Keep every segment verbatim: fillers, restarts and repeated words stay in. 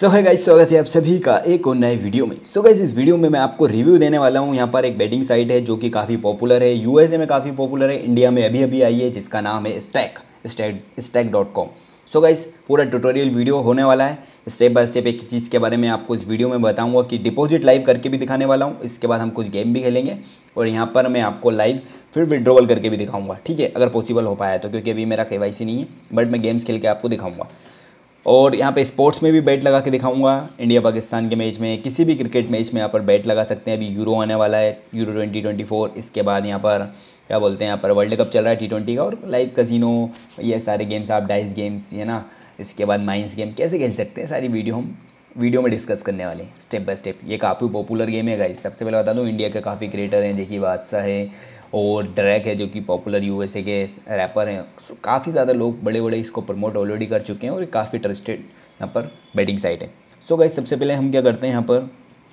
सो है गाइस, स्वागत है आप सभी का एक और नए वीडियो में। सो so गाइस, इस वीडियो में मैं आपको रिव्यू देने वाला हूँ। यहाँ पर एक बेटिंग साइट है जो कि काफ़ी पॉपुलर है, यूएसए में काफ़ी पॉपुलर है, इंडिया में अभी अभी आई है, जिसका नाम है stack stack stack dot com. So guys, पूरा ट्यूटोरियल वीडियो होने वाला है, स्टेप बाय स्टेप एक चीज़ के बारे में आपको इस वीडियो में बताऊँगा कि डिपॉजिट लाइव करके भी दिखाने वाला हूँ। इसके बाद हम कुछ गेम भी खेलेंगे और यहाँ पर मैं आपको लाइव फिर विड्रॉवल करके भी दिखाऊँगा, ठीक है, अगर पॉसिबल हो पाया तो, क्योंकि अभी मेरा केवाईसी नहीं है, बट मैं गेम्स खेल के आपको दिखाऊँगा। और यहाँ पे स्पोर्ट्स में भी बैट लगा के दिखाऊंगा, इंडिया पाकिस्तान के मैच में, किसी भी क्रिकेट मैच में यहाँ पर बैट लगा सकते हैं। अभी यूरो आने वाला है, यूरो ट्वेंटी ट्वेंटी फोर, इसके बाद यहाँ पर क्या बोलते हैं, यहाँ पर वर्ल्ड कप चल रहा है टी ट्वेंटी का, और लाइव कजिनो, ये सारे गेम्स, आप डाइस गेम्स है ना, इसके बाद माइंस गेम कैसे खेल सकते हैं, सारी वीडियो हम वीडियो में डिस्कस करने वाले हैं स्टेप बाय स्टेप। ये काफ़ी पॉपुलर गेम है गाइस। सबसे पहले बता दूँ, इंडिया के काफ़ी क्रिएटर हैं, देखिए बादशाह है और ड्रैक है जो कि पॉपुलर यूएसए के रैपर हैं। काफ़ी ज़्यादा लोग बड़े बड़े इसको प्रमोट ऑलरेडी कर चुके हैं और काफ़ी ट्रस्टेड यहाँ पर बेटिंग साइट है। सो गाइस, सबसे पहले हम क्या करते हैं यहाँ पर,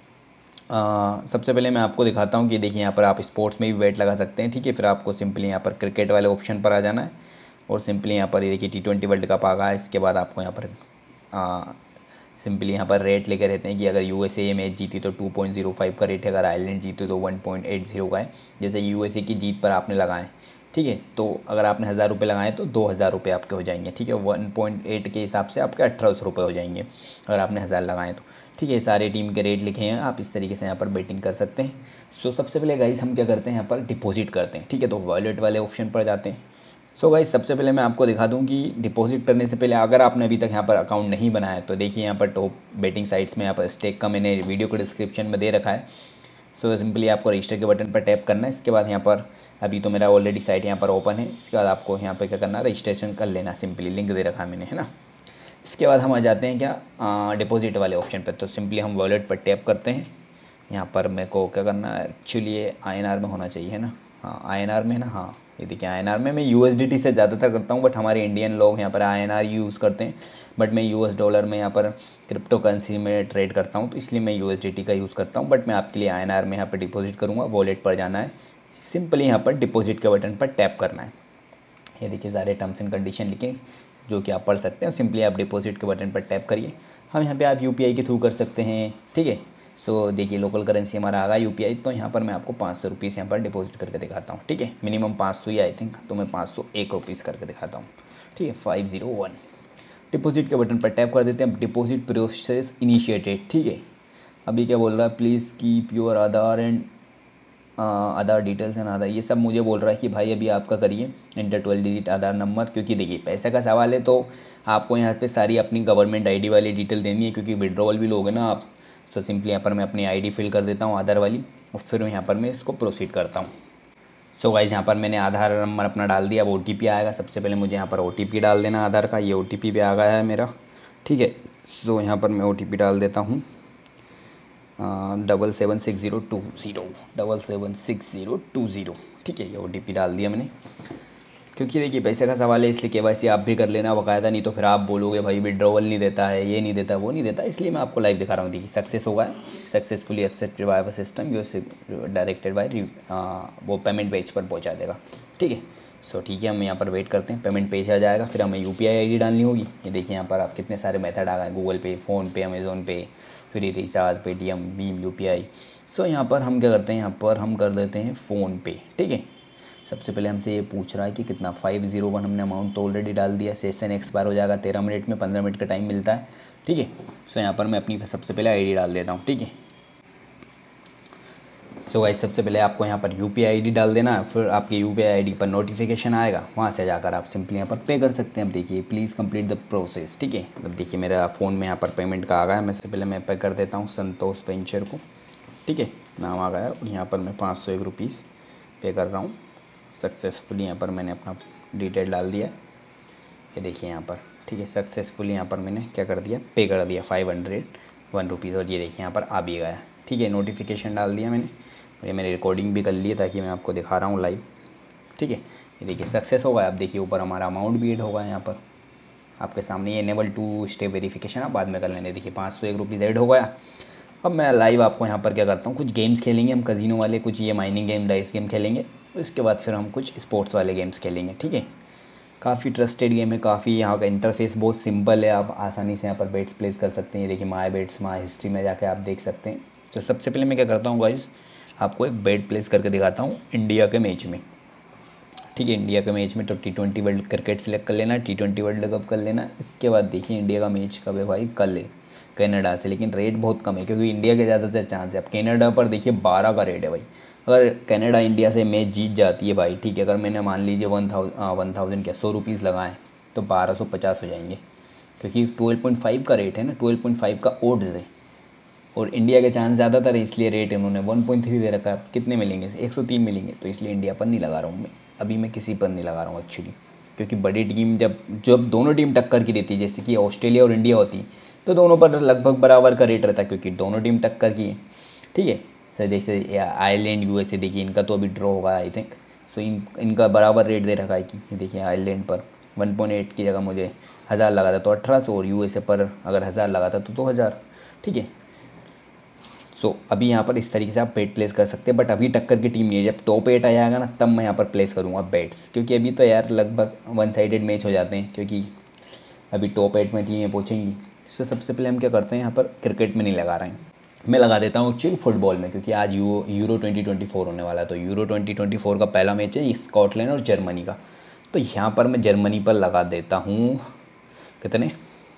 आ, सबसे पहले मैं आपको दिखाता हूँ कि देखिए यहाँ पर आप स्पोर्ट्स में भी बेट लगा सकते हैं, ठीक है। फिर आपको सिंपली यहाँ पर क्रिकेट वाले ऑप्शन पर आ जाना है और सिंपली यहाँ पर ये देखिए टी ट्वेंटी वर्ल्ड कप आ गया है। इसके बाद आपको यहाँ पर आ, सिंपली यहाँ पर रेट लेकर रहते हैं कि अगर यूएसए ये मैच जीती तो टू पॉइंट ज़ीरो फाइव का रेट है, अगर आयरलैंड जीती तो वन पॉइंट एट ज़ीरो का है। जैसे यूएसए की जीत पर आपने लगाए, ठीक है, तो अगर आपने हज़ार रुपये लगाए तो दो हज़ार रुपये आपके हो जाएंगे, ठीक है। वन पॉइंट एट के हिसाब से आपके अठारह सौ रुपये हो जाएंगे अगर आपने हज़ार लगाए तो, ठीक है। सारे टीम के रेट लिखे हैं, आप इस तरीके से यहाँ पर बेटिंग कर सकते हैं। सो सबसे पहले गाइस हम क्या करते हैं, यहाँ पर डिपॉजिट करते हैं, ठीक है। तो वॉलेट वाले ऑप्शन पर जाते हैं। सो गाइस, सबसे पहले मैं आपको दिखा दूं कि डिपॉजिट करने से पहले अगर आपने अभी तक यहाँ पर अकाउंट नहीं बनाया तो देखिए यहाँ पर टॉप बेटिंग साइट्स में यहाँ पर स्टेक का मैंने वीडियो को डिस्क्रिप्शन में दे रखा है। सो सिंपली आपको रजिस्टर के बटन पर टैप करना है। इसके बाद यहाँ पर अभी तो मेरा ऑलरेडी साइट यहाँ पर ओपन है। इसके बाद आपको यहाँ पर क्या करना है, रजिस्ट्रेशन कर लेना, सिंपली लिंक दे रखा है मैंने, है ना। इसके बाद हम आ जाते हैं क्या, डिपॉजिट वाले ऑप्शन पर। तो सिंपली हम वॉलेट पर टैप करते हैं। यहाँ पर मेरे को क्या करना है, एक्चुअली ये आई एन आर में होना चाहिए, है ना। हाँ, आई एन आर में है ना, हाँ ये देखिए आई एन आर में। मैं यू एस डी टी से ज़्यादातर करता हूँ, बट हमारे इंडियन लोग यहाँ पर आई एन आर यूज़ करते हैं, बट मैं यूएस डॉलर में यहाँ पर क्रिप्टो करेंसी में ट्रेड करता हूँ, तो इसलिए मैं यू एस डी टी का यूज़ करता हूँ। बट मैं आपके लिए आई एन आर में यहाँ पर डिपॉजिट करूँगा। वॉलेट पर जाना है, सिंपली यहाँ पर डिपॉजिट के बटन पर टैप करना है। ये देखिए सारे टर्म्स एंड कंडीशन लिखे जो कि आप पढ़ सकते हैं। सिंपली आप डिपॉजिट के बटन पर टैप करिए। हम यहाँ पर आप यू पी आई के थ्रू कर सकते हैं, ठीक है। सो so, देखिए लोकल करेंसी हमारा आ गया यूपीआई। तो यहाँ पर मैं आपको पाँच सौ रुपीज़ यहाँ पर डिपॉजिट करके दिखाता हूँ, ठीक है। मिनिमम पाँच सौ ही आई थिंक, तो मैं पाँच सौ एक रुपीज़ करके दिखाता हूँ, ठीक है। फाइव ज़ीरो वन डिपॉजिट के बटन पर टैप कर देते हैं। डिपॉजिट प्रोसेस इनिशिएटेड, ठीक है। अभी क्या बोल रहा है, please keep your Aadhaar and Aadhaar details and Aadhaar, ये सब मुझे बोल रहा है कि भाई अभी आपका करिए enter twelve digit Aadhaar number, क्योंकि देखिए पैसे का सवाल है तो आपको यहाँ पे सारी अपनी गवर्नमेंट आईडी वाली डिटेल देनी है, क्योंकि विड्रॉवल भी लोगे ना आप। तो सिंपली यहाँ पर मैं अपनी आईडी फिल कर देता हूँ आधार वाली, और फिर यहाँ पर मैं इसको प्रोसीड करता हूँ। सो गाइस, यहाँ पर मैंने आधार नंबर अपना डाल दिया। अब ओ टी पी आएगा, सबसे पहले मुझे यहाँ पर ओ टी पी डाल देना आधार का। ये ओ टी पी भी आ गया है मेरा, ठीक है। सो यहाँ पर मैं ओ टी पी डाल देता हूँ, double seven six zero two zero double seven six zero two zero ठीक है। ये ओ टी पी डाल दिया मैंने, क्योंकि देखिए पैसे का सवाल है, इसलिए केवाईसी आप भी कर लेना बाकायदा, नहीं तो फिर आप बोलोगे भाई विड्रॉवल नहीं देता है, ये नहीं देता, वो नहीं देता। इसलिए मैं आपको लाइव दिखा रहा हूँ। देखिए सक्सेस होगा, successfully accepted by our system, you directed by, वो पेमेंट पेज पर पहुँचा देगा, ठीक है। सो ठीक है, हम यहाँ पर वेट करते हैं, पेमेंट पेज आ जाएगा, फिर हमें U P I I D डालनी होगी। ये देखिए यहाँ पर आप कितने सारे मेथड आ गए, Google Pay, PhonePe, Amazon Pay, free recharge, Paytm, भीम, यू पी आई। सो यहाँ पर हम क्या करते हैं, यहाँ पर हम कर देते हैं फ़ोनपे, ठीक है। सबसे पहले हमसे ये पूछ रहा है कि कितना, फाइव ज़ीरो वन हमने अमाउंट तो ऑलरेडी डाल दिया। सेशन एक्सपायर हो जाएगा तेरह मिनट में, पंद्रह मिनट का टाइम मिलता है, ठीक है। सो यहाँ पर मैं अपनी सबसे पहले आईडी डाल देता हूँ, ठीक है। सो गाइस, सबसे पहले आपको यहाँ पर U P I I D डाल देना है, फिर आपके U P I I D पर नोटिफिकेशन आएगा, वहाँ से जाकर आप सिंपली यहाँ पर पे कर सकते हैं। अब देखिए प्लीज़ कंप्लीट द प्रोसेस, ठीक है। अब देखिए मेरा फ़ोन में यहाँ पर पेमेंट का आ गया है। मैं सबसे पहले मैं पे कर देता हूँ संतोष पेंचर को, ठीक है, नाम आ गया, और यहाँ पर मैं पाँच सौ एक रुपीज़ पे कर रहा हूँ सक्सेसफुली। यहाँ पर मैंने अपना डिटेल डाल दिया, ये देखिए यहाँ पर, ठीक है। सक्सेसफुली यहाँ पर मैंने क्या कर दिया, पे कर दिया फाइव हंड्रेड वन रुपीज़, और ये देखिए यहाँ पर आ भी गया, ठीक है। नोटिफिकेशन डाल दिया मैंने, ये मैंने रिकॉर्डिंग भी कर ली है ताकि मैं आपको दिखा रहा हूँ लाइव, ठीक है। ये देखिए सक्सेस होगा। अब देखिए ऊपर हमारा अमाउंट भी ऐड होगा यहाँ पर आपके सामने, ये इनेबल टू स्टेप वेरिफिकेशन आप बाद में कर लेंगे। देखिए पाँच सौ एक रुपीज़ ऐड हो गया। अब मैं लाइव आपको यहाँ पर क्या करता हूँ, कुछ गेम्स खेलेंगे हम कजिनो वाले, कुछ ये माइनिंग गेम, डाइस गेम खेलेंगे। उसके बाद फिर हम कुछ स्पोर्ट्स वाले गेम्स खेलेंगे, ठीक है। काफ़ी ट्रस्टेड गेम है, काफ़ी यहाँ का इंटरफेस बहुत सिंपल है, आप आसानी से यहाँ पर बेट्स प्लेस कर सकते हैं। देखिए माय बेट्स माय हिस्ट्री में जाके आप देख सकते हैं। तो सबसे पहले मैं क्या करता हूँ गाइस, आपको एक बेट प्लेस करके दिखाता हूँ इंडिया के मैच में। ठीक है, इंडिया के मैच में तो T twenty world cricket select कर लेना, टी ट्वेंटी वर्ल्ड कप कर लेना। इसके बाद देखिए इंडिया का मैच कब है भाई, कल है कनाडा से, लेकिन रेट बहुत कम है क्योंकि इंडिया के ज़्यादातर चांस है। अब कनाडा पर देखिए बारह का रेट है भाई। अगर कनाडा इंडिया से मैच जीत जाती है भाई, ठीक है, अगर मैंने मान लीजिए वन थाउजेंड वन थाउजेंड क्या सौ रुपीज़ लगाएं तो बारह सौ पचास हो जाएंगे, क्योंकि ट्वेल्व पॉइंट फाइव का रेट है ना, ट्वेल्व पॉइंट फाइव का ओड्स है और इंडिया के चांस ज़्यादातर है, इसलिए रेट उन्होंने वन पॉइंट थ्री दे रखा है। कितने मिलेंगे, एक सौ तीन मिलेंगे, तो इसलिए इंडिया पर नहीं लगा रहा हूँ मैं अभी, मैं किसी पर नहीं लगा रहा हूँ एक्चुअली, क्योंकि बड़ी टीम जब जब दोनों टीम टक्कर की रहती है, जैसे कि ऑस्ट्रेलिया और इंडिया होती, तो दोनों पर लगभग बराबर का रेट रहता है क्योंकि दोनों टीम टक्कर की है। ठीक है सर, जैसे आयरलैंड यूएसए देखिए, इनका तो अभी ड्रॉ होगा आई थिंक, सो इन इनका बराबर रेट दे रखा है कि देखिए आयरलैंड पर वन पॉइंट एट की जगह मुझे हज़ार लगा था तो अठारह सौ, और यूएसए पर अगर हज़ार लगा था तो दो हज़ार। ठीक है, सो so, अभी यहाँ पर इस तरीके से आप बेट प्लेस कर सकते हैं, बट अभी टक्कर की टीम नहीं है। जब टॉप एट आ जाएगा ना तब मैं यहाँ पर प्लेस करूँगा बेट्स, क्योंकि अभी तो यार लगभग वन साइडेड मैच हो जाते हैं, क्योंकि अभी टॉप एट में टीमें पहुँचेंगी। सो so, सबसे पहले हम क्या करते हैं, यहाँ पर क्रिकेट में नहीं लगा रहे हैं, मैं लगा देता हूँ एक्चुअली फुटबॉल में, क्योंकि आज U Euro twenty twenty four होने वाला है। तो यूरो ट्वेंटी ट्वेंटी फोर का पहला मैच है स्कॉटलैंड और जर्मनी का, तो यहाँ पर मैं जर्मनी पर लगा देता हूँ कितने,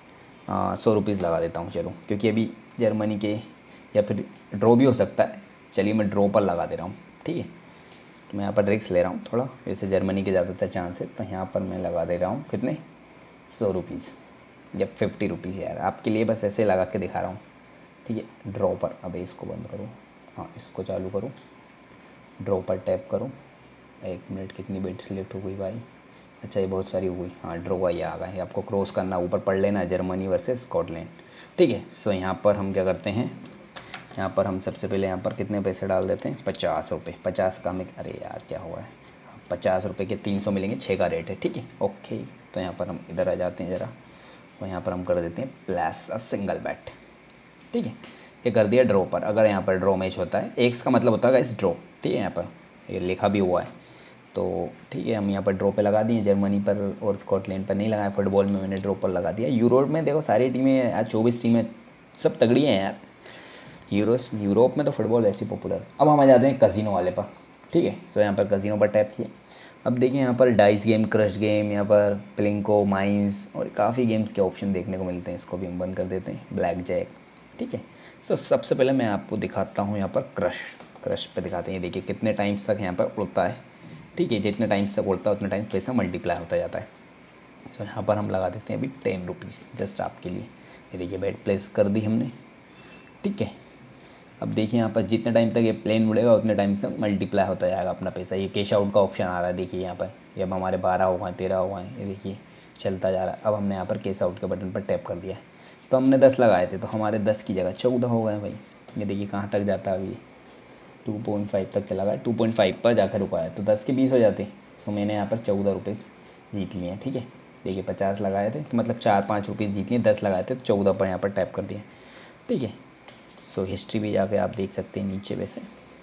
सौ रुपीज़ लगा देता हूँ चलो, क्योंकि अभी जर्मनी के, या फिर ड्रॉ भी हो सकता है, चलिए मैं ड्रॉ पर लगा दे रहा हूँ। ठीक है, तो मैं यहाँ पर रिस्क ले रहा हूँ थोड़ा, वैसे जर्मनी के ज़्यादातर चांस है, तो यहाँ पर मैं लगा दे रहा हूँ कितने, सौ रुपीज़ या फिफ्टी रुपीज़ यार, आपके लिए बस ऐसे लगा के दिखा रहा हूँ। ठीक है, ड्रॉ पर, अबे इसको बंद करूँ, हाँ इसको चालू करूँ, ड्रॉ पर टैप करूँ, एक मिनट कितनी बेट सिलेक्ट हो गई भाई, अच्छा ये बहुत सारी हो गई, हाँ ड्रॉ ये आ गए, आपको क्रॉस करना, ऊपर पढ़ लेना जर्मनी वर्सेस स्कॉटलैंड। ठीक है, सो यहाँ पर हम क्या करते हैं, यहाँ पर हम सबसे पहले यहाँ पर कितने पैसे डाल देते हैं, पचास रुपये, पचास का में, अरे यार क्या हुआ है, पचास रुपये के तीन सौ मिलेंगे, छः का रेट है। ठीक है ओके, तो यहाँ पर हम इधर आ जाते हैं ज़रा, और यहाँ पर हम कर देते हैं प्लस अ सिंगल बैट। ठीक है, ये कर दिया ड्रॉ पर। अगर यहाँ पर ड्रॉ मैच होता है, एक्स का मतलब होता है इस ड्रॉ, ठीक है, यहाँ पर ये लिखा भी हुआ है, तो ठीक है हम यहाँ पर ड्रॉ पे लगा दिए, जर्मनी पर और स्कॉटलैंड पर नहीं लगाया, फुटबॉल में मैंने ड्रॉ पर लगा दिया। यूरोप में देखो सारी टीमें, आज चौबीस टीमें सब तगड़ी हैं यार, यूरोस यूरोप में तो फुटबॉल वैसे ही पॉपुलर। अब हम आ जाते हैं कज़िनो वाले पर। ठीक है, सो यहाँ पर कज़िनो पर टैप किए, अब देखिए यहाँ पर डाइस गेम, क्रश गेम, यहाँ पर प्लिंको, माइंस और काफ़ी गेम्स के ऑप्शन देखने को मिलते हैं, इसको भी हम बंद कर देते हैं, ब्लैक जैक। ठीक है, सो सबसे पहले मैं आपको दिखाता हूँ यहाँ पर क्रश, क्रश पे दिखाते हैं, देखिए कितने टाइम्स तक यहाँ पर उड़ता है। ठीक है, जितने टाइम्स तक उड़ता है उतने टाइम्स पैसा मल्टीप्लाई होता जाता है। तो यहाँ पर हम लगा देते हैं अभी टेन रुपीज़ जस्ट आपके लिए, ये देखिए बेट प्लेस कर दी हमने। ठीक है, अब देखिए यहाँ पर जितने टाइम तक ये प्लेन उड़ेगा उतने टाइम से मल्टीप्लाई होता जाएगा अपना पैसा। ये कैश आउट का ऑप्शन आ रहा है, देखिए यहाँ पर, ये अब हमारे बारह हो गए, तेरह हो गए, ये देखिए चलता जा रहा है। अब हमने यहाँ पर कैश आउट के बटन पर टैप कर दिया है, तो हमने दस लगाए थे, तो हमारे दस की जगह चौदह हो गए भाई। ये देखिए कहाँ तक जाता है, अभी टू पॉइंट फाइव तक चला गया, टू पॉइंट फाइव पर जाकर रुका है, तो दस के बीस हो जाते। तो मैंने यहाँ पर चौदह रुपये जीत लिए हैं। ठीक है, देखिए पचास लगाए थे तो मतलब चार पाँच रुपये जीत लिए, दस लगाए थे तो चौदह पर यहाँ पर टैप कर दिए। ठीक है, सो हिस्ट्री भी जाके आप देख सकते हैं नीचे, वैसे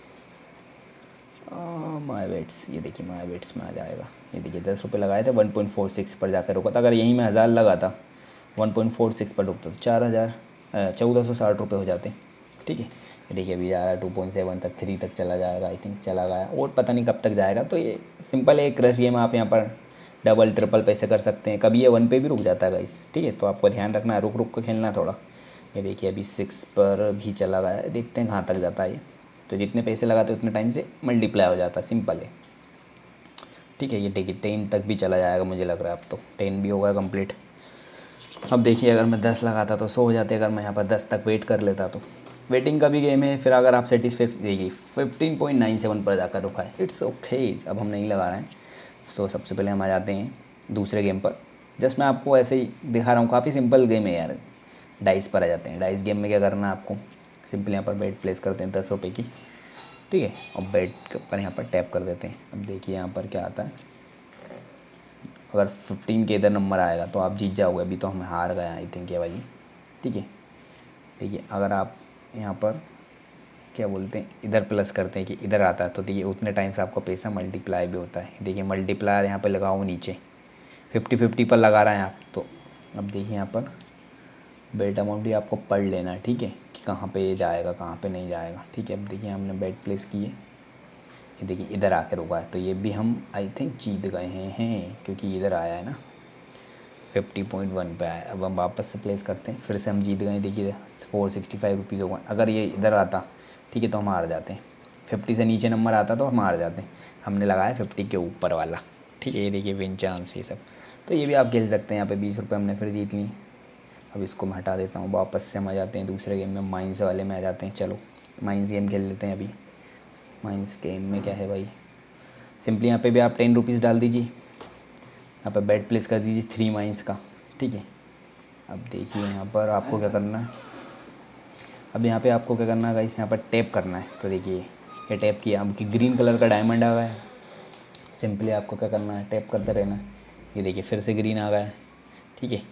माय बेट्स, ये देखिए माय बेट्स में आ जाएगा। ये देखिए दस रुपये लगाए थे, वन पॉइंट फोर सिक्स पर जाकर रुका था। अगर यहीं मैं हज़ार लगा था, वन पॉइंट फोर सिक्स पर रुकता तो चार हज़ार चौदह सौ साठ रुपये हो जाते। ठीक है, ये देखिए अभी जा रहा है टू पॉइंट सेवन तक, थ्री तक चला जाएगा आई थिंक, चला गया और पता नहीं कब तक जाएगा। तो ये सिंपल है, क्रश गेम, आप यहाँ पर डबल ट्रिपल पैसे कर सकते हैं, कभी ये वन पे भी रुक जाता है गाइस। ठीक है, तो आपको ध्यान रखना है, रुक रुक कर खेलना थोड़ा। ये देखिए अभी सिक्स पर भी चला गया है, देखते हैं कहाँ तक जाता है ये। तो जितने पैसे लगाते हैं उतने टाइम से मल्टीप्लाई हो जाता है, सिंपल है। ठीक है, ये देखिए टेन तक भी चला जाएगा मुझे लग रहा है, अब तो टेन भी होगा कंप्लीट। अब देखिए अगर मैं दस लगाता तो सौ हो जाते, अगर मैं यहाँ पर दस तक वेट कर लेता तो। वेटिंग का भी गेम है, फिर अगर आप सेटिस्फेक्ट देखिए फिफ्टीन पॉइंट नाइन सेवन पर जाकर रुका है, इट्स ओके। अब हम नहीं लगा रहे हैं, तो सबसे पहले हम आ जाते हैं दूसरे गेम पर। जस्ट मैं आपको ऐसे ही दिखा रहा हूँ, काफ़ी सिंपल गेम है यार। डाइस पर आ जाते हैं, डाइस गेम में क्या करना है आपको, सिंपल यहाँ पर बेट प्लेस करते हैं दस रुपये की। ठीक है, और बेट पर यहाँ पर टैप कर देते हैं। अब देखिए यहाँ पर क्या आता है, अगर फिफ्टीन के इधर नंबर आएगा तो आप जीत जाओगे, अभी तो हम हार गए आई थिंक ये वाली। ठीक है, देखिए अगर आप यहाँ पर क्या बोलते हैं इधर प्लस करते हैं कि इधर आता है, तो देखिए उतने टाइम से आपका पैसा मल्टीप्लाई भी होता है। देखिए मल्टीप्लायर यहाँ पर लगाओ नीचे, फिफ्टी फिफ्टी पर लगा रहे हैं आप। तो अब देखिए यहाँ पर बेट अमाउंट भी आपको पढ़ लेना है, ठीक है, कि कहाँ पे ये जाएगा कहाँ पे नहीं जाएगा, ठीक है। अब देखिए हमने बेट प्लेस की है, ये देखिए इधर आके रुका है, तो ये भी हम आई थिंक जीत गए हैं हैं क्योंकि इधर आया है ना, फिफ्टी पॉइंट वन पे आया। अब हम वापस से प्लेस करते हैं, फिर से हम जीत गए। देखिए फोर सिक्सटी फाइव रुपीज़ होगा। अगर ये इधर आता, ठीक है, तो हम हार जाते हैं। फिफ्टी से नीचे नंबर आता तो हम हार जाते हैं। हमने लगाया फिफ्टी के ऊपर वाला, ठीक है। ये देखिए विन चांस ये सब, तो ये भी आप खेल सकते हैं। यहाँ पे बीस रुपये हमने फिर जीत ली। अब इसको मैं हटा देता हूँ, वापस से हम आ जाते हैं दूसरे गेम में, माइंस वाले में आ जाते हैं। चलो माइंस गेम खेल लेते हैं। अभी माइंस गेम में क्या है भाई, सिंपली यहाँ पे भी आप टेन रुपीज़ डाल दीजिए, यहाँ पर बेट प्लेस कर दीजिए थ्री माइंस का, ठीक है। अब देखिए यहाँ पर आपको क्या करना है, अब यहाँ पे आपको क्या करना है गाइस, यहाँ पर टैप करना है। तो देखिए ये टैप किया, अब कि ग्रीन कलर का डायमंड आ गया है। सिंपली आपको क्या करना है, टैप करते रहना है। ये देखिए फिर से ग्रीन आ गया है, ठीक है।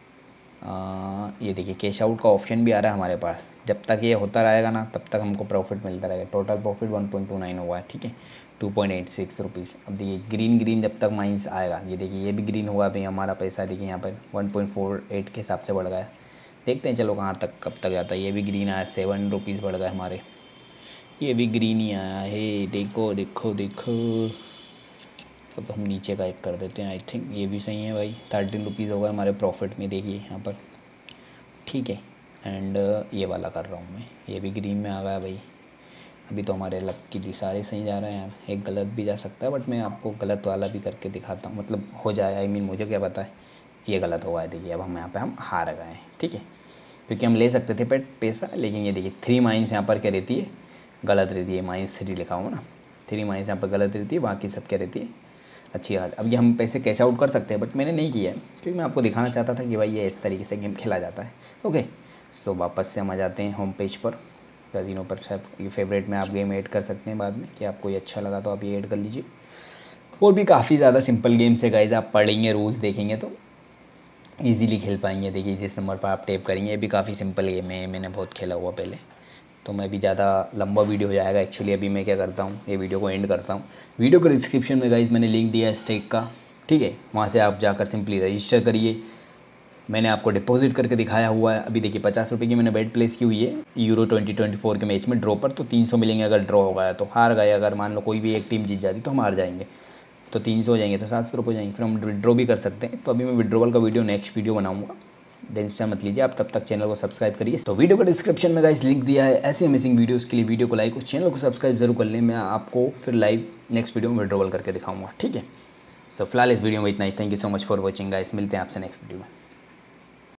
आ, ये देखिए कैश आउट का ऑप्शन भी आ रहा है हमारे पास। जब तक ये होता रहेगा ना तब तक हमको प्रॉफिट मिलता रहेगा। Total profit one point two nine हुआ है, ठीक है, two point eight six rupees. अब देखिए ग्रीन ग्रीन जब तक माइंस आएगा, ये देखिए ये भी ग्रीन हुआ भाई हमारा पैसा, देखिए यहाँ पर वन पॉइंट फोर एट के हिसाब से बढ़ गया है। देखते हैं चलो कहाँ तक कब तक जाता है। ये भी ग्रीन आया, सेवन रुपीज़ बढ़ गए हमारे, ये भी ग्रीन ही आया है। देखो देखो देखो, अब हम नीचे का एक कर देते हैं, आई थिंक ये भी सही है भाई। थर्टीन रुपीज़ होगा हमारे प्रॉफिट में, देखिए यहाँ पर, ठीक है। एंड ये वाला कर रहा हूँ मैं, ये भी ग्रीन में आ गया भाई। अभी तो हमारे लक की सारे सही जा रहे हैं यार, एक गलत भी जा सकता है, बट मैं आपको गलत वाला भी करके दिखाता हूँ, मतलब हो जाए, आई मीन मुझे क्या पता है ये गलत होगा। देखिए अब हम यहाँ पे हम हार गए हैं, ठीक है, क्योंकि हम ले सकते थे पेट पैसा, लेकिन ये देखिए थ्री माइंस यहाँ पर क्या रहती है, गलत रहती है। माइंस थ्री लिखा हुआ ना, थ्री माइंस यहाँ पर गलत रहती है, बाकी सब क्या रहती है अच्छी हाल। अब ये हम पैसे कैश आउट कर सकते हैं, बट मैंने नहीं किया है क्योंकि मैं आपको दिखाना चाहता था कि भाई ये इस तरीके से गेम खेला जाता है। ओके, सो वापस से हम आ जाते हैं होम पेज पर, कैसीनो पर। सब ये फेवरेट में आप गेम ऐड कर सकते हैं बाद में, कि आपको ये अच्छा लगा तो आप ये ऐड कर लीजिए। और भी काफ़ी ज़्यादा सिंपल गेम्स है गाइज, आप पढ़ेंगे रूल्स देखेंगे तो ईजिली खेल पाएंगे। देखिए जिस नंबर पर आप टैप करेंगे, ये भी काफ़ी सिंपल गेम है, मैंने बहुत खेला हुआ पहले। तो मैं भी ज़्यादा लंबा वीडियो हो जाएगा एक्चुअली। अभी मैं क्या करता हूँ, ये वीडियो को एंड करता हूँ। वीडियो को डिस्क्रिप्शन में गाइज मैंने लिंक दिया है स्टेक का, ठीक है, वहाँ से आप जाकर सिंपली रजिस्टर करिए। मैंने आपको डिपॉजिट करके दिखाया हुआ है। अभी देखिए पचास रुपये की मैंने बेट प्लेस की हुई है यूरो ट्वेंटी ट्वेंटी फोर के मैच में ड्रॉ पर, तो तीन सौ मिलेंगे। अगर ड्रॉ हो गया तो हार गए, अगर मान लो कोई भी एक टीम जीत जाती तो हम हार जाएंगे, तो तीन सौ हो जाएंगे तो सात सौ रुपये हो जाएंगे, फिर हम विड्रॉ भी कर सकते हैं। तो अभी मैं विड्रॉवल का वीडियो नेक्स्ट वीडियो बनाऊंगा, टेंशन मत लीजिए आप, तब तक चैनल को सब्सक्राइब करिए। तो वीडियो को डिस्क्रिप्शन में गाइस लिंक दिया है ऐसी अमेजिंग वीडियोस के लिए। वीडियो को लाइक और चैनल को सब्सक्राइब जरूर कर लें। मैं आपको फिर लाइव नेक्स्ट वीडियो में विड्रॉवल करके दिखाऊंगा, ठीक है। सो फिलहाल इस वीडियो में इतना ही। Thank you so much for watching guys, मिलते हैं आपसे नेक्स्ट वीडियो में।